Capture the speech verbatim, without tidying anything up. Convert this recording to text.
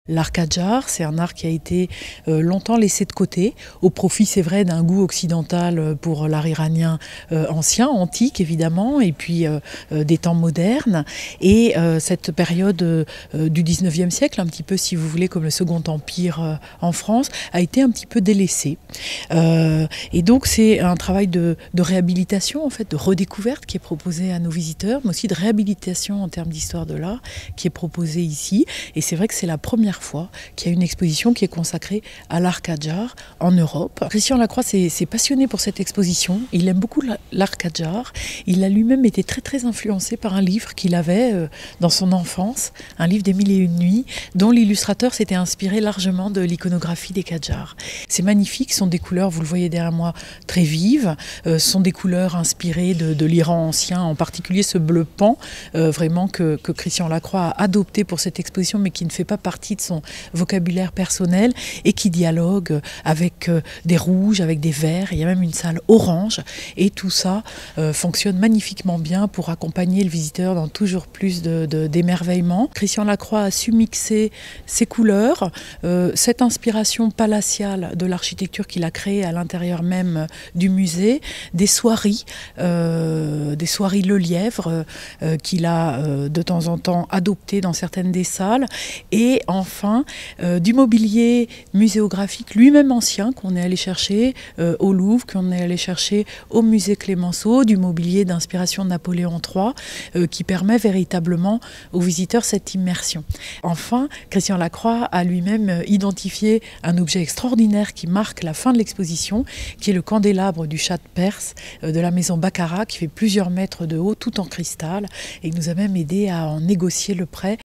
L'art Qadjar, c'est un art qui a été euh, longtemps laissé de côté, au profit, c'est vrai, d'un goût occidental pour l'art iranien euh, ancien, antique évidemment, et puis euh, euh, des temps modernes. Et euh, cette période euh, du dix-neuvième siècle, un petit peu si vous voulez comme le Second Empire euh, en France, a été un petit peu délaissée. Euh, et donc c'est un travail de, de réhabilitation, en fait, de redécouverte qui est proposé à nos visiteurs, mais aussi de réhabilitation en termes d'histoire de l'art qui est proposé ici. Et c'est vrai que c'est la première fois qu'il y a une exposition qui est consacrée à l'art Qadjar en Europe. Christian Lacroix s'est passionné pour cette exposition. Il aime beaucoup l'art Qadjar. Il a lui-même été très très influencé par un livre qu'il avait euh, dans son enfance, un livre des Mille et une nuits, dont l'illustrateur s'était inspiré largement de l'iconographie des Qadjar. C'est magnifique, ce sont des couleurs, vous le voyez derrière moi, très vives. Euh, ce sont des couleurs inspirées de, de l'Iran ancien, en particulier ce bleu pan, euh, vraiment que, que Christian Lacroix a adopté pour cette exposition, mais qui ne fait pas partie de son vocabulaire personnel et qui dialogue avec euh, des rouges, avec des verts. Il y a même une salle orange et tout ça euh, fonctionne magnifiquement bien pour accompagner le visiteur dans toujours plus de, de, d'émerveillement. Christian Lacroix a su mixer ses couleurs, euh, cette inspiration palatiale de l'architecture qu'il a créée à l'intérieur même du musée, des soieries, euh, des soieries Le Lièvre euh, qu'il a euh, de temps en temps adoptées dans certaines des salles, et enfin euh, du mobilier muséographique lui-même ancien qu'on est allé chercher euh, au Louvre, qu'on est allé chercher au musée Clémenceau, du mobilier d'inspiration de Napoléon trois euh, qui permet véritablement aux visiteurs cette immersion. Enfin, Christian Lacroix a lui-même identifié un objet extraordinaire qui marque la fin de l'exposition, qui est le candélabre du Shah de Perse euh, de la maison Baccarat, qui fait plusieurs mètres de haut, tout en cristal, et il nous a même aidé à en négocier le prêt.